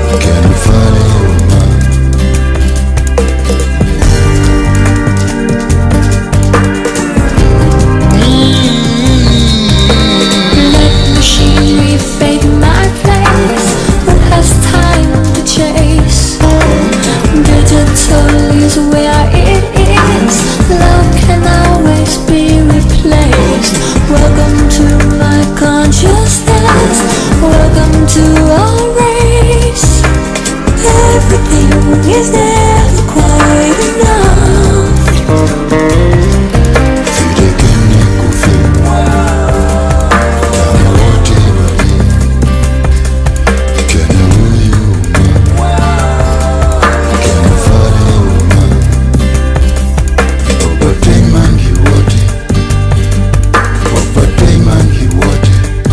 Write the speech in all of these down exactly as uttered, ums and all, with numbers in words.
Is never quite enough. Fidekene kufi Kama wote wali Kena huyu uma Kena fale uma Wapate mangi wote Wapate mangi wote.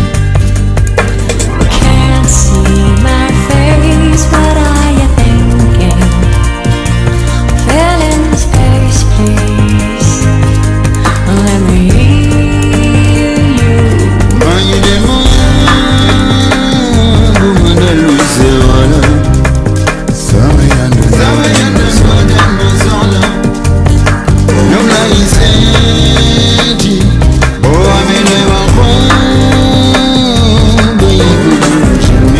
Can't see my face, but I am thinking. Fill in the space, please. Let me hear you. Mangi de mungu Manda luise wala Sawe yanda Sawe yanda Sawe yanda Sawe Nyumla iseti Boa mene wakongo Yiku jimi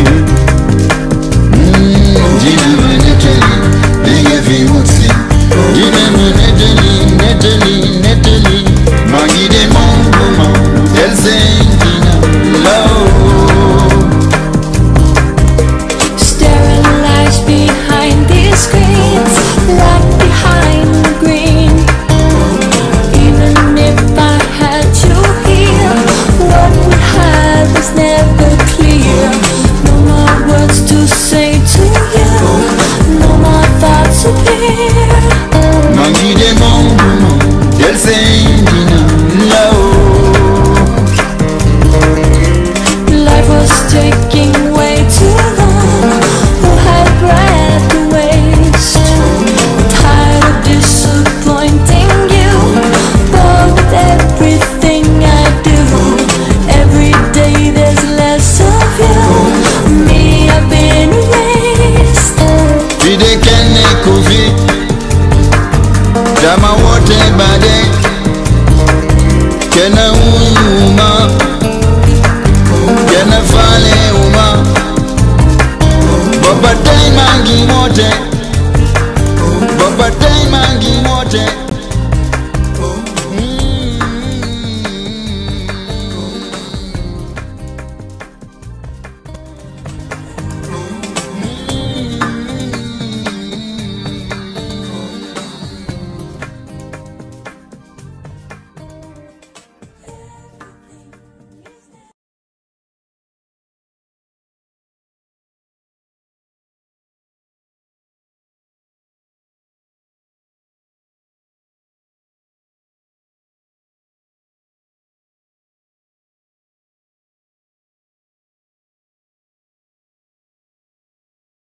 Jina maneteli Nige viwotsi Jina maneteli Neteli Neteli Mangi de mungu Mungu Elsentina Low. Staring lies behind these screens, like behind the green. Even if I had you here, what we had was never clear. No more words to say to you, no more thoughts appear. Mangi de mungu Mungu Elsentina Low. Life was taking way too long. Who had breath to waste? Tired of disappointing you, bored with everything I do. Every day there's less of you. Me, I've been erased. Fidekene kufi Jama wote bade Kena uma Kena fale uma Wapate mangi wote